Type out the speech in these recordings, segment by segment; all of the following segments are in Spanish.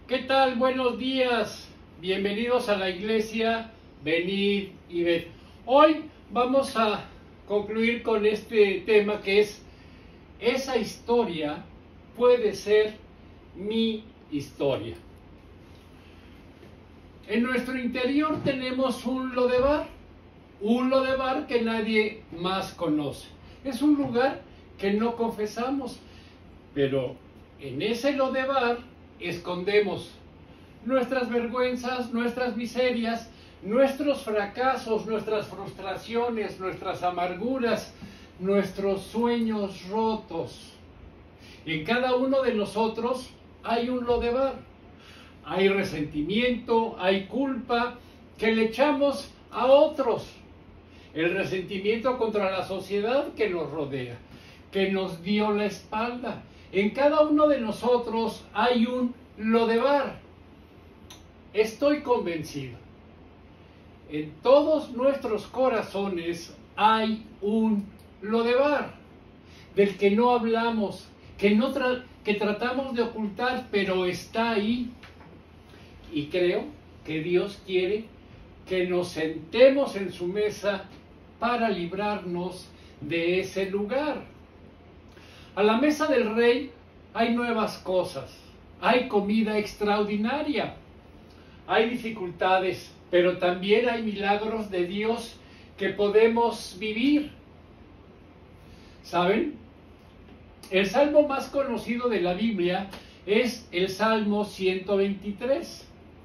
¿Qué tal? Buenos días. Bienvenidos a la iglesia. Venid y ved. Hoy vamos a concluir con este tema que es: esa historia puede ser mi historia. En nuestro interior tenemos un Lodebar que nadie más conoce. Es un lugar que no confesamos, pero en ese Lodebar escondemos nuestras vergüenzas, nuestras miserias, nuestros fracasos, nuestras frustraciones, nuestras amarguras, nuestros sueños rotos. En cada uno de nosotros hay un Lodebar. Hay resentimiento, hay culpa que le echamos a otros. El resentimiento contra la sociedad que nos rodea, que nos dio la espalda. En cada uno de nosotros hay un Lodebar. Estoy convencido. En todos nuestros corazones hay un Lodebar del que no hablamos, que tratamos de ocultar, pero está ahí. Y creo que Dios quiere que nos sentemos en su mesa para librarnos de ese lugar. A la mesa del rey hay nuevas cosas, hay comida extraordinaria, hay dificultades, pero también hay milagros de Dios que podemos vivir. ¿Saben? El salmo más conocido de la Biblia es el Salmo 123.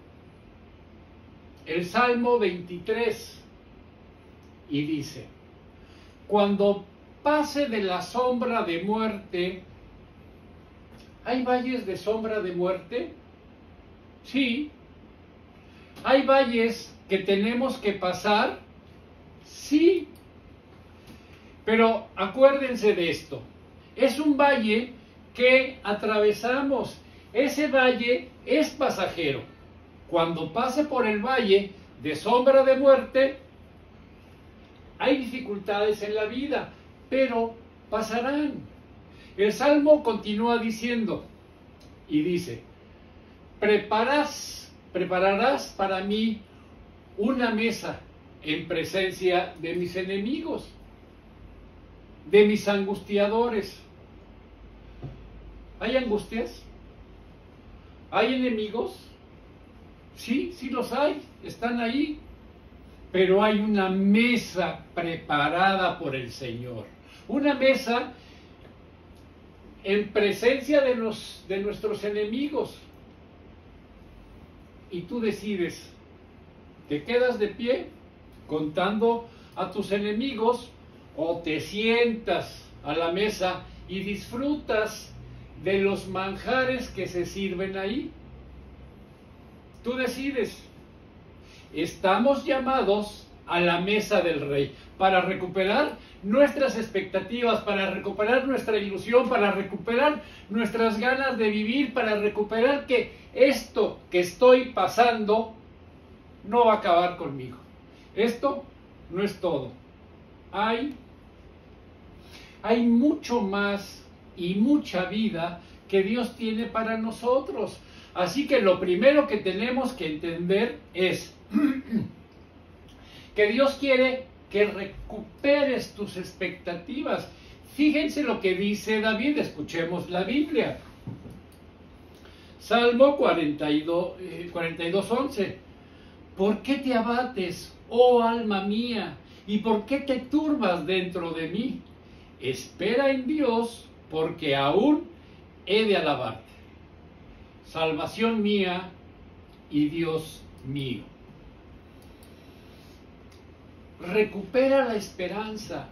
El Salmo 23, y dice: cuando pase de la sombra de muerte. ¿Hay valles de sombra de muerte? Sí. ¿Hay valles que tenemos que pasar? Sí. Pero acuérdense de esto. Es un valle que atravesamos. Ese valle es pasajero. Cuando pase por el valle de sombra de muerte, hay dificultades en la vida, pero pasarán. El Salmo continúa diciendo, y dice: prepararás para mí una mesa en presencia de mis enemigos, de mis angustiadores. ¿Hay angustias? ¿Hay enemigos? Sí, sí los hay, están ahí. Pero hay una mesa preparada por el Señor. Una mesa en presencia de nuestros enemigos. Y tú decides, ¿te quedas de pie contando a tus enemigos o te sientas a la mesa y disfrutas de los manjares que se sirven ahí? Tú decides. Estamos llamados a la mesa del Rey para recuperar nuestras expectativas, para recuperar nuestra ilusión, para recuperar nuestras ganas de vivir, para recuperar que esto que estoy pasando no va a acabar conmigo. Esto no es todo. Hay mucho más y mucha vida que Dios tiene para nosotros. Así que lo primero que tenemos que entender es que Dios quiere que recuperes tus expectativas. Fíjense lo que dice David, escuchemos la Biblia. Salmo 42:11. ¿Por qué te abates, oh alma mía? ¿Y por qué te turbas dentro de mí? Espera en Dios, porque aún he de alabarte. Salvación mía y Dios mío. Recupera la esperanza.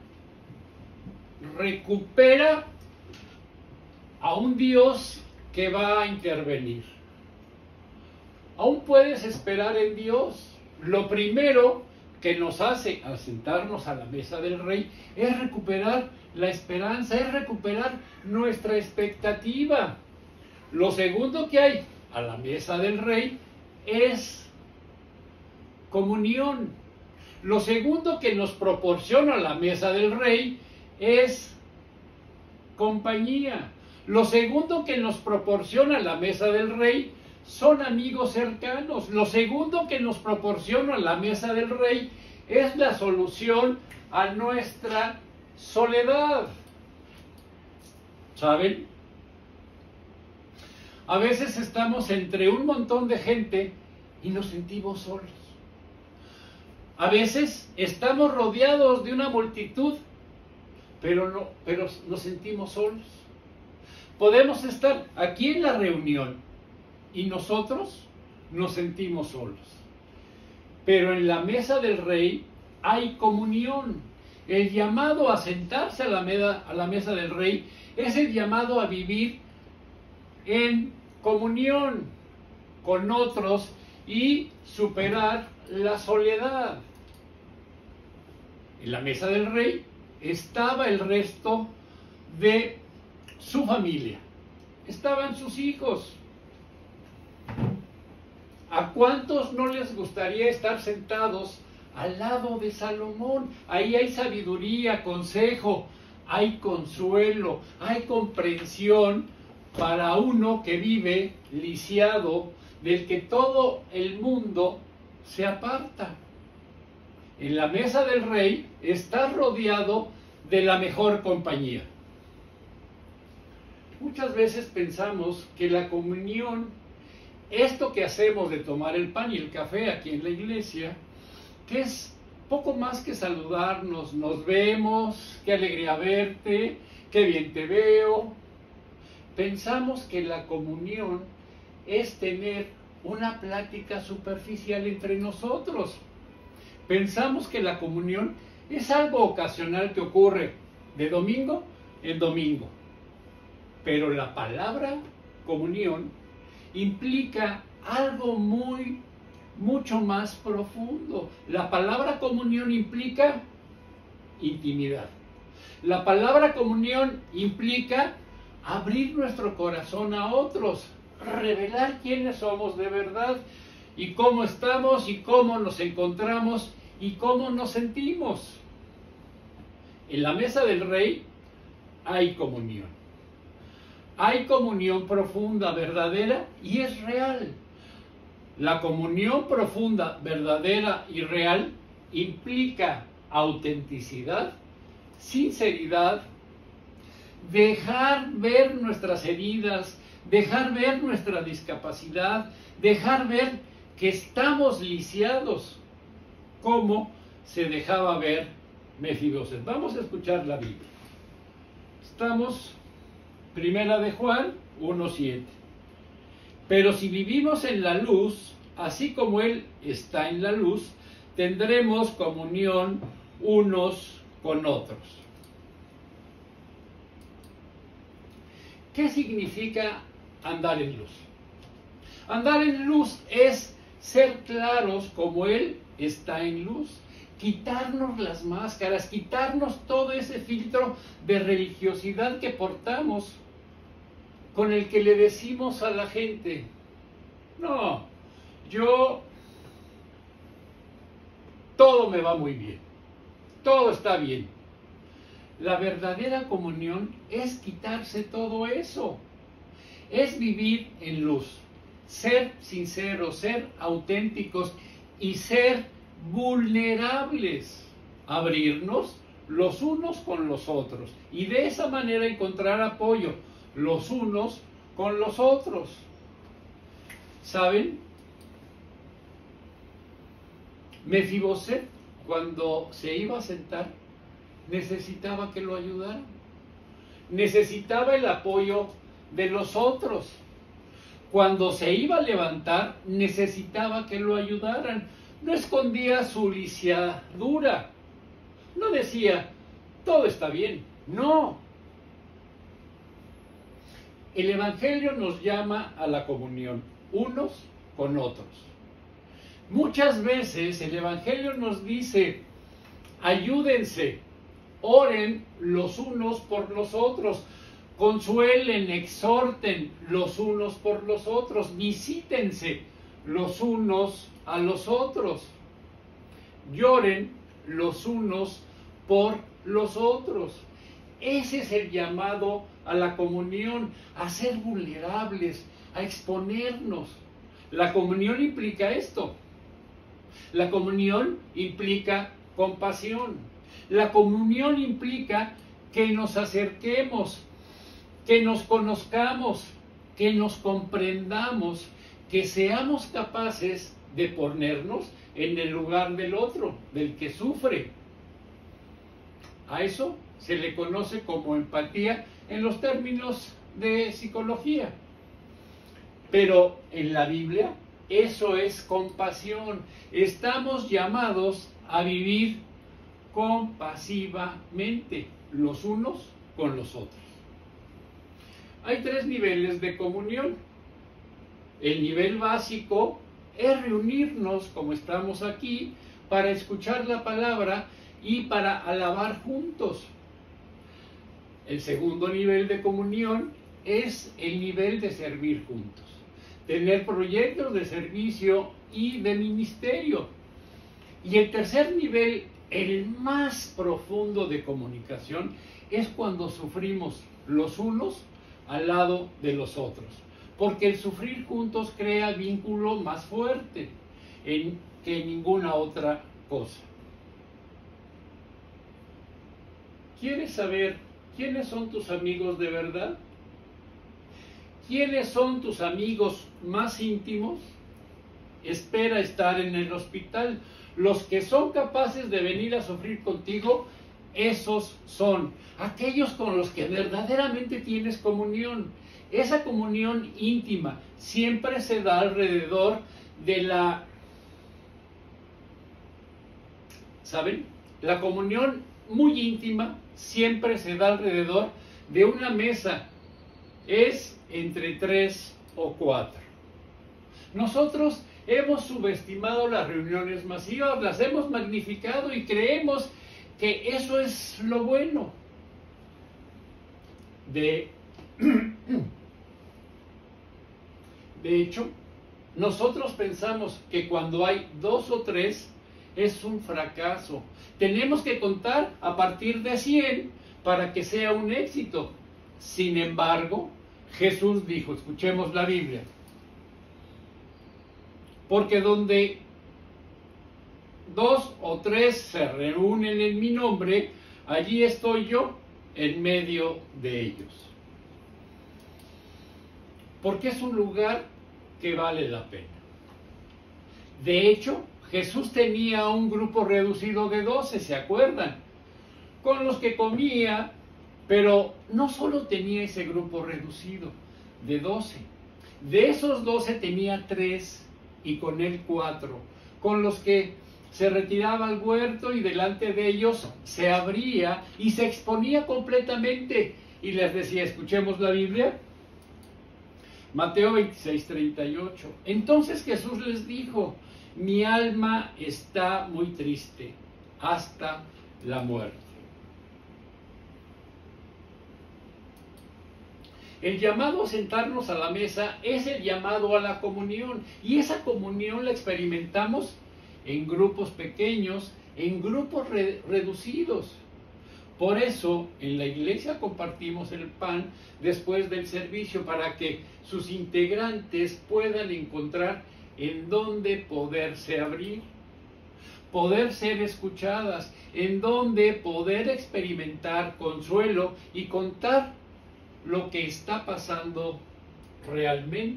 Recupera a un Dios que va a intervenir. Aún puedes esperar en Dios. Lo primero que nos hace al sentarnos a la mesa del Rey es recuperar la esperanza, es recuperar nuestra expectativa. Lo segundo que hay a la mesa del Rey es comunión. Lo segundo que nos proporciona la mesa del Rey es compañía. Lo segundo que nos proporciona la mesa del Rey son amigos cercanos. Lo segundo que nos proporciona la mesa del rey es la solución a nuestra soledad. ¿Saben? A veces estamos entre un montón de gente y nos sentimos solos. A veces estamos rodeados de una multitud, pero nos sentimos solos. Podemos estar aquí en la reunión y nosotros nos sentimos solos. Pero en la mesa del rey hay comunión. El llamado a sentarse a la mesa del rey es el llamado a vivir en comunión con otros y superar la soledad. En la mesa del rey estaba el resto de su familia. Estaban sus hijos. ¿A cuántos no les gustaría estar sentados al lado de Salomón? Ahí hay sabiduría, consejo, hay consuelo, hay comprensión para uno que vive lisiado, del que todo el mundo se aparta. En la mesa del rey está rodeado de la mejor compañía. Muchas veces pensamos que la comunión, esto que hacemos de tomar el pan y el café aquí en la iglesia, que es poco más que saludarnos, nos vemos, qué alegría verte, qué bien te veo. Pensamos que la comunión es tener una plática superficial entre nosotros. Pensamos que la comunión es algo ocasional que ocurre de domingo en domingo. Pero la palabra comunión implica algo mucho más profundo. La palabra comunión implica intimidad. La palabra comunión implica abrir nuestro corazón a otros, revelar quiénes somos de verdad y cómo estamos y cómo nos encontramos y cómo nos sentimos. En la mesa del rey hay comunión. Hay comunión profunda, verdadera y es real. La comunión profunda, verdadera y real implica autenticidad, sinceridad, dejar ver nuestras heridas, dejar ver nuestra discapacidad, dejar ver que estamos lisiados, como se dejaba ver Mefiboset. Vamos a escuchar la Biblia. Estamos, Primera de Juan 1:7. Pero si vivimos en la luz, así como Él está en la luz, tendremos comunión unos con otros. ¿Qué significa andar en luz? Andar en luz es ser claros como Él está en luz, quitarnos las máscaras, quitarnos todo ese filtro de religiosidad que portamos, con el que le decimos a la gente, no, todo me va muy bien, todo está bien. La verdadera comunión es quitarse todo eso, es vivir en luz, ser sinceros, ser auténticos y ser vulnerables, abrirnos los unos con los otros y de esa manera encontrar apoyo los unos con los otros. ¿Saben? Mefiboset, cuando se iba a sentar, necesitaba que lo ayudaran. Necesitaba el apoyo de los otros. Cuando se iba a levantar, necesitaba que lo ayudaran. No escondía su lisiadura. No decía, todo está bien. No. El Evangelio nos llama a la comunión, unos con otros. Muchas veces el Evangelio nos dice, ayúdense, oren los unos por los otros, consuelen, exhorten los unos por los otros, visítense los unos a los otros, lloren los unos por los otros. Ese es el llamado a la comunión, a ser vulnerables, a exponernos. La comunión implica esto. La comunión implica compasión. La comunión implica que nos acerquemos, que nos conozcamos, que nos comprendamos, que seamos capaces de ponernos en el lugar del otro, del que sufre. A eso se le conoce como empatía en los términos de psicología. Pero en la Biblia eso es compasión. Estamos llamados a vivir compasivamente los unos con los otros. Hay 3 niveles de comunión. El nivel básico es reunirnos como estamos aquí para escuchar la palabra y para alabar juntos. El segundo nivel de comunión es el nivel de servir juntos, tener proyectos de servicio y de ministerio. Y el tercer nivel, el más profundo de comunicación, es cuando sufrimos los unos al lado de los otros, porque el sufrir juntos crea vínculo más fuerte que ninguna otra cosa. ¿Quieres saber quiénes son tus amigos de verdad? ¿Quiénes son tus amigos más íntimos? Espera estar en el hospital. Los que son capaces de venir a sufrir contigo, esos son aquellos con los que verdaderamente tienes comunión. Esa comunión íntima siempre se da alrededor de ¿saben? La comunión muy íntima siempre se da alrededor de una mesa. Es entre 3 o 4. Nosotros hemos subestimado las reuniones masivas, las hemos magnificado y creemos que eso es lo bueno. De hecho, nosotros pensamos que cuando hay 2 o 3 es un fracaso. Tenemos que contar a partir de 100 para que sea un éxito. Sin embargo, Jesús dijo, escuchemos la Biblia, porque donde 2 o 3 se reúnen en mi nombre, allí estoy yo en medio de ellos. Porque es un lugar que vale la pena. De hecho, Jesús tenía un grupo reducido de 12, ¿se acuerdan? Con los que comía, pero no solo tenía ese grupo reducido de 12. De esos 12 tenía 3 y con él 4, con los que se retiraba al huerto y delante de ellos se abría y se exponía completamente y les decía, escuchemos la Biblia. Mateo 26:38. Entonces Jesús les dijo, mi alma está muy triste hasta la muerte. El llamado a sentarnos a la mesa es el llamado a la comunión, y esa comunión la experimentamos en grupos pequeños, en grupos reducidos. Por eso en la iglesia compartimos el pan después del servicio para que sus integrantes puedan encontrar en dónde poderse abrir, poder ser escuchadas, en dónde poder experimentar consuelo y contar lo que está pasando realmente.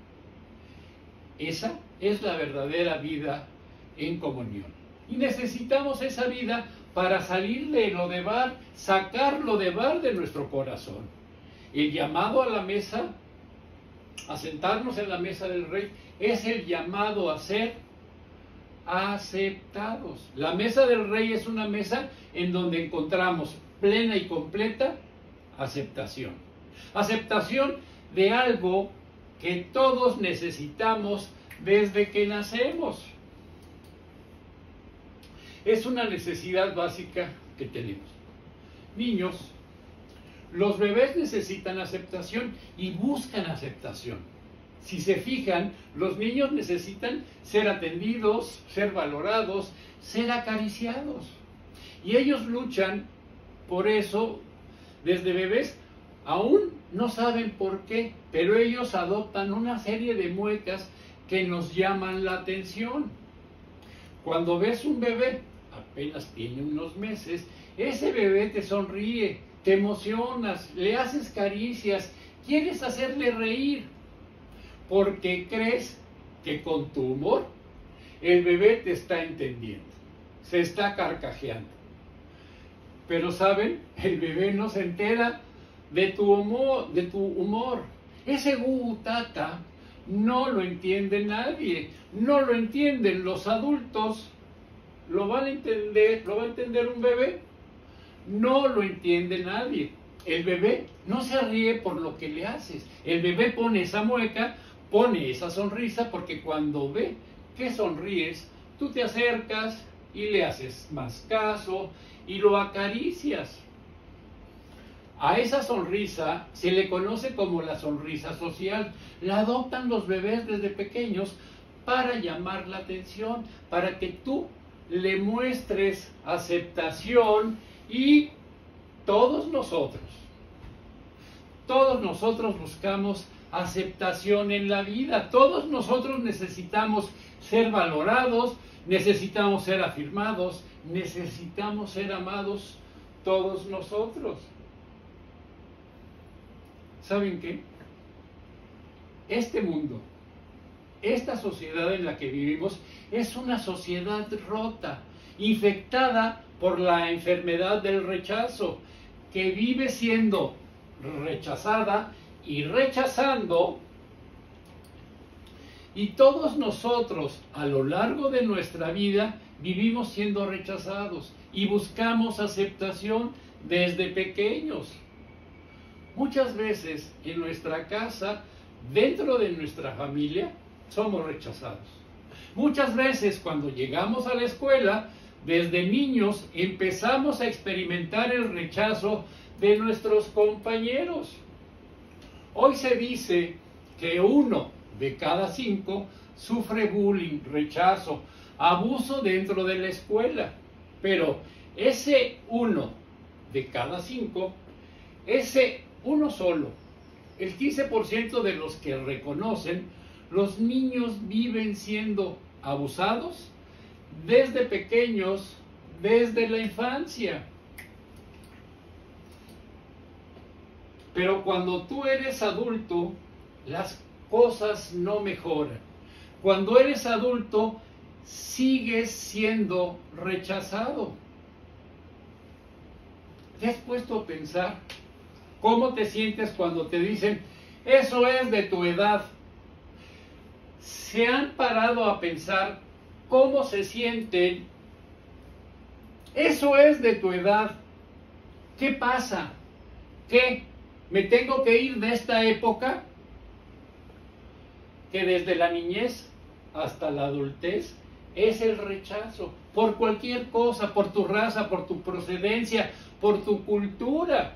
Esa es la verdadera vida en comunión. Y necesitamos esa vida para salir de lo de bar, sacar lo de bar de nuestro corazón. El llamado a la mesa, a sentarnos en la mesa del Rey, es el llamado a ser aceptados. La mesa del Rey es una mesa en donde encontramos plena y completa aceptación. Aceptación de algo que todos necesitamos desde que nacemos. Es una necesidad básica que tenemos. Niños, los bebés necesitan aceptación y buscan aceptación. Si se fijan, los niños necesitan ser atendidos, ser valorados, ser acariciados. Y ellos luchan por eso desde bebés. Aún no saben por qué, pero ellos adoptan una serie de muecas que nos llaman la atención. Cuando ves un bebé, apenas tiene unos meses, ese bebé te sonríe, te emocionas, le haces caricias, quieres hacerle reír, porque crees que con tu humor el bebé te está entendiendo, se está carcajeando. Pero ¿saben? El bebé no se entera de tu humor. Ese tata no lo entiende nadie, no lo entienden los adultos. ¿Lo van a entender? ¿Lo va a entender un bebé? No lo entiende nadie. El bebé no se ríe por lo que le haces. El bebé pone esa mueca, pone esa sonrisa, porque cuando ve que sonríes, tú te acercas y le haces más caso y lo acaricias. A esa sonrisa se le conoce como la sonrisa social. La adoptan los bebés desde pequeños para llamar la atención, para que tú le muestres aceptación. Y todos nosotros buscamos aceptación en la vida. Todos nosotros necesitamos ser valorados, necesitamos ser afirmados, necesitamos ser amados, todos nosotros. ¿Saben qué? Este mundo, esta sociedad en la que vivimos, es una sociedad rota, infectada por la enfermedad del rechazo, que vive siendo rechazada y rechazando. Y todos nosotros a lo largo de nuestra vida vivimos siendo rechazados y buscamos aceptación desde pequeños. Muchas veces en nuestra casa, dentro de nuestra familia, somos rechazados. Muchas veces cuando llegamos a la escuela, desde niños empezamos a experimentar el rechazo de nuestros compañeros. Hoy se dice que 1 de cada 5 sufre bullying, rechazo, abuso dentro de la escuela. Pero ese 1 de cada 5, ese uno solo, el 15% de los que reconocen, los niños viven siendo abusados desde pequeños, desde la infancia. Pero cuando tú eres adulto, las cosas no mejoran. Cuando eres adulto, sigues siendo rechazado. ¿Te has puesto a pensar cómo te sientes cuando te dicen, eso es de tu edad? ¿Se han parado a pensar cómo se sienten? Eso es de tu edad. ¿Qué pasa? ¿Qué? ¿Me tengo que ir de esta época? Que desde la niñez hasta la adultez es el rechazo por cualquier cosa, por tu raza, por tu procedencia, por tu cultura.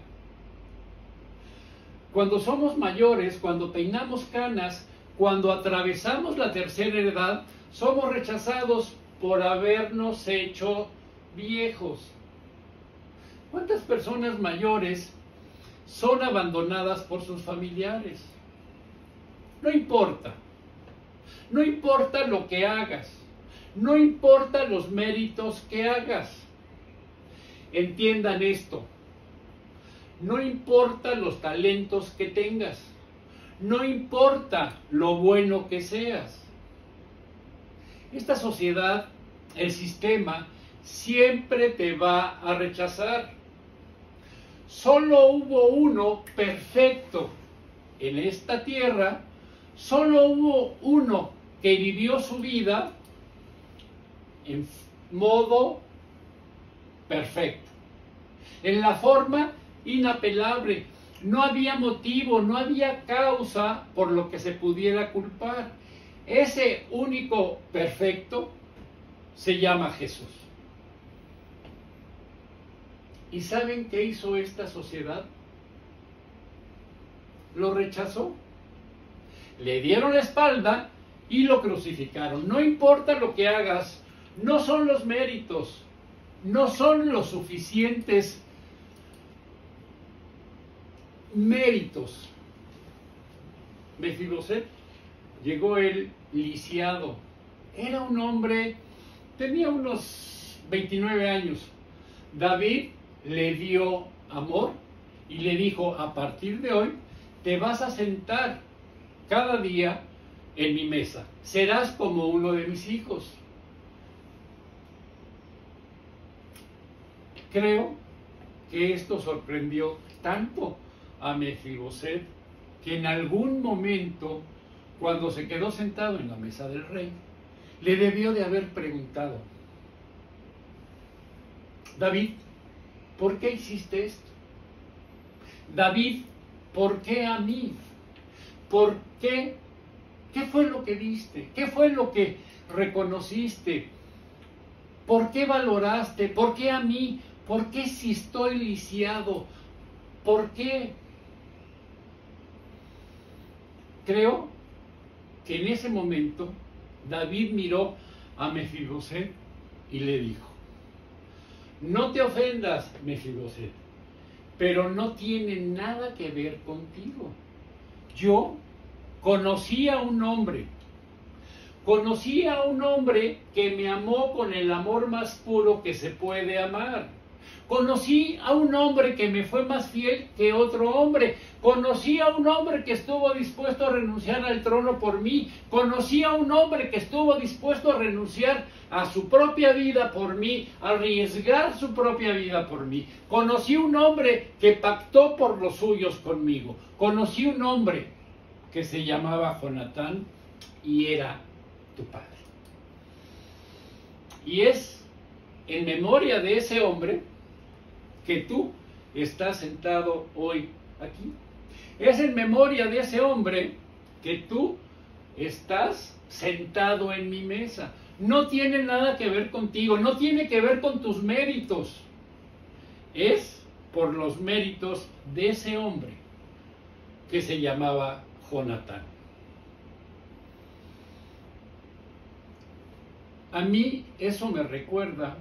Cuando somos mayores, cuando peinamos canas, cuando atravesamos la tercera edad, somos rechazados por habernos hecho viejos. ¿Cuántas personas mayores son abandonadas por sus familiares? No importa. No importa lo que hagas. No importa los méritos que hagas. Entiendan esto. No importa los talentos que tengas. No importa lo bueno que seas. Esta sociedad, el sistema, siempre te va a rechazar. Solo hubo uno perfecto en esta tierra. Solo hubo uno que vivió su vida en modo perfecto, en la forma inapelable. No había motivo, no había causa por lo que se pudiera culpar. Ese único perfecto se llama Jesús. ¿Y saben qué hizo esta sociedad? Lo rechazó. Le dieron la espalda y lo crucificaron. No importa lo que hagas, no son los méritos, no son los suficientes méritos. Mefiboset llegó él lisiado. Era un hombre, tenía unos 29 años. David le dio amor y le dijo: a partir de hoy te vas a sentar cada día en mi mesa, serás como uno de mis hijos. Creo que esto sorprendió tanto a Mefiboset que en algún momento, cuando se quedó sentado en la mesa del rey, le debió de haber preguntado: David, ¿por qué hiciste esto? David, ¿por qué a mí? ¿Por qué? ¿Qué fue lo que viste? ¿Qué fue lo que reconociste? ¿Por qué valoraste? ¿Por qué a mí? ¿Por qué si estoy lisiado? ¿Por qué? Creo que en ese momento David miró a Mefiboset y le dijo: no te ofendas, Mefiboset, pero no tiene nada que ver contigo. Yo conocí a un hombre que me amó con el amor más puro que se puede amar. Conocí a un hombre que me fue más fiel que otro hombre. Conocí a un hombre que estuvo dispuesto a renunciar al trono por mí. Conocí a un hombre que estuvo dispuesto a renunciar a su propia vida por mí, a arriesgar su propia vida por mí. Conocí un hombre que pactó por los suyos conmigo. Conocí un hombre que se llamaba Jonatán y era tu padre. Y es en memoria de ese hombre que tú estás sentado hoy aquí. Es en memoria de ese hombre que tú estás sentado en mi mesa. No tiene nada que ver contigo, no tiene que ver con tus méritos. Es por los méritos de ese hombre que se llamaba Jonatán. A mí eso me recuerda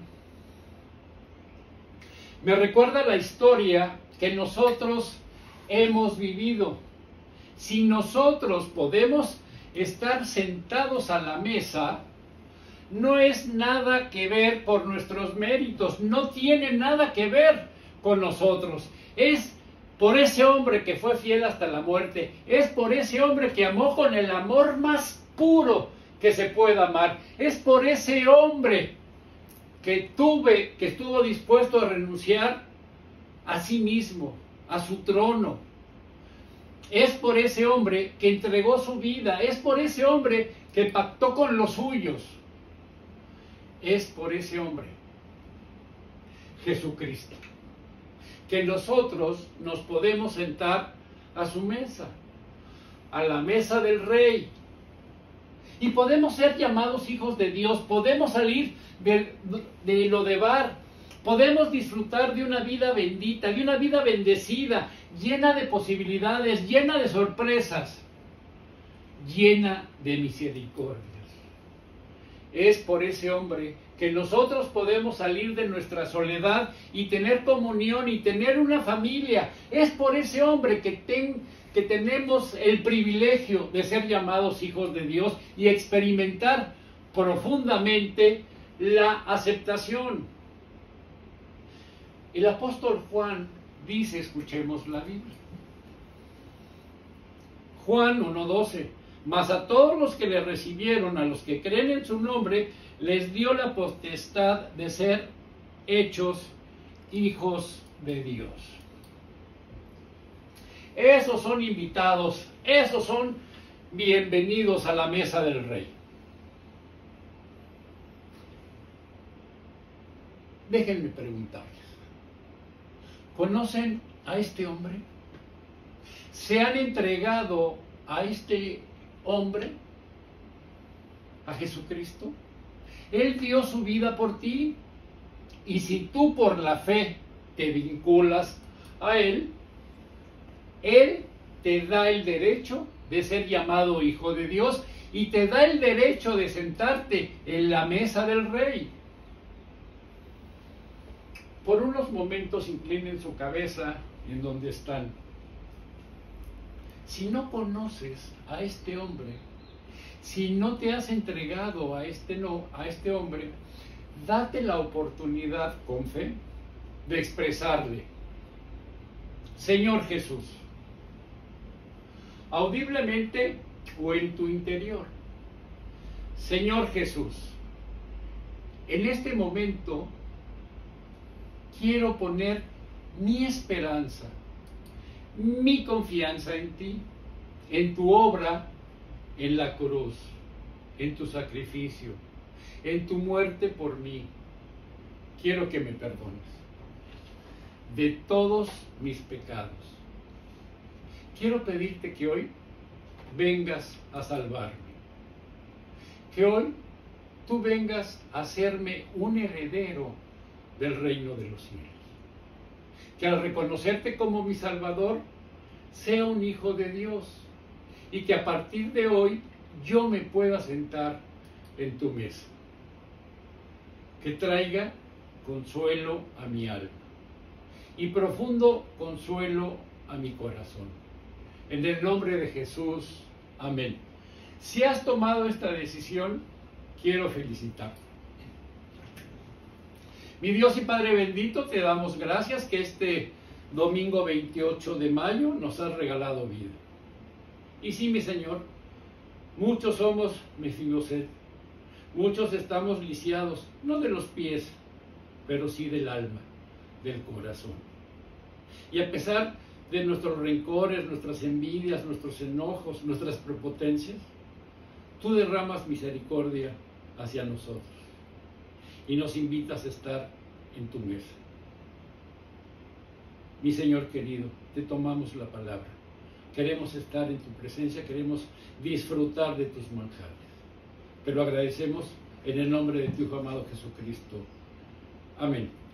la historia que nosotros hemos vivido. Si nosotros podemos estar sentados a la mesa, no es nada que ver por nuestros méritos, no tiene nada que ver con nosotros. Es por ese hombre que fue fiel hasta la muerte, es por ese hombre que amó con el amor más puro que se pueda amar, es por ese hombre que estuvo dispuesto a renunciar a sí mismo, a su trono. Es por ese hombre que entregó su vida, es por ese hombre que pactó con los suyos. Es por ese hombre, Jesucristo, que nosotros nos podemos sentar a su mesa, a la mesa del Rey, y podemos ser llamados hijos de Dios, podemos salir de Lodebar, podemos disfrutar de una vida bendita, de una vida bendecida, llena de posibilidades, llena de sorpresas, llena de misericordias. Es por ese hombre que nosotros podemos salir de nuestra soledad y tener comunión y tener una familia. Es por ese hombre que tenemos el privilegio de ser llamados hijos de Dios y experimentar profundamente la aceptación. El apóstol Juan dice, escuchemos la Biblia. Juan 1:12: mas a todos los que le recibieron, a los que creen en su nombre, les dio la potestad de ser hechos hijos de Dios. Esos son invitados, esos son bienvenidos a la mesa del Rey. Déjenme preguntarles, ¿conocen a este hombre? ¿Se han entregado a este hombre, a Jesucristo? Él dio su vida por ti, y si tú por la fe te vinculas a Él, Él te da el derecho de ser llamado hijo de Dios y te da el derecho de sentarte en la mesa del Rey. Por unos momentos inclinen su cabeza en donde están. Si no conoces a este hombre, Si no te has entregado a este hombre, date la oportunidad con fe de expresarle: Señor Jesús, audiblemente o en tu interior, Señor Jesús, en este momento quiero poner mi esperanza, mi confianza en ti, en tu obra en la cruz, en tu sacrificio, en tu muerte por mí. Quiero que me perdones de todos mis pecados. Quiero pedirte que hoy vengas a salvarme, que hoy tú vengas a hacerme un heredero del reino de los cielos, que al reconocerte como mi Salvador, sea un hijo de Dios, y que a partir de hoy yo me pueda sentar en tu mesa, que traiga consuelo a mi alma y profundo consuelo a mi corazón. En el nombre de Jesús, amén. Si has tomado esta decisión, quiero felicitarte. Mi Dios y Padre bendito, te damos gracias que este domingo 28 de mayo nos has regalado vida. Y sí, mi Señor, muchos somos Mefiboset, muchos estamos lisiados, no de los pies, pero sí del alma, del corazón. Y a pesar de nuestros rencores, nuestras envidias, nuestros enojos, nuestras prepotencias, tú derramas misericordia hacia nosotros y nos invitas a estar en tu mesa. Mi Señor querido, te tomamos la palabra. Queremos estar en tu presencia, queremos disfrutar de tus manjares. Te lo agradecemos en el nombre de tu Hijo amado Jesucristo. Amén.